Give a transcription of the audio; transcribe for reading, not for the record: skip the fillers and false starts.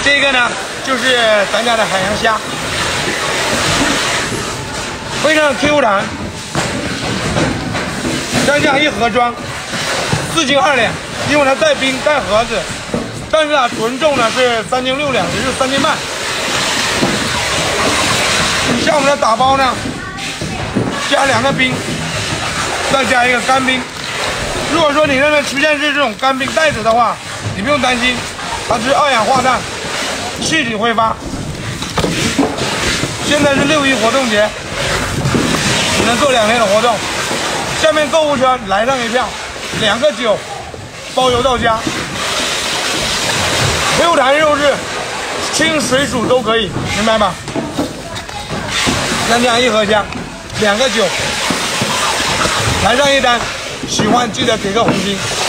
这个呢就是咱家的海洋虾，非常 Q 弹。咱家一盒装4斤2两，因为它带冰带盒子，但是纯重呢是3斤6两，也就是3斤半。像我们的打包呢，加2个冰，再加一个干冰。如果说你那边出现是这种干冰袋子的话，你不用担心，它是2氧化碳，气体挥发。现在是6·1活动节，只能做2天的活动。下面购物车来上一票，2个9，包邮到家。Q 弹肉质，清水煮都可以，明白吗？咱家一盒虾，2个9，来上一单，喜欢记得给个红心。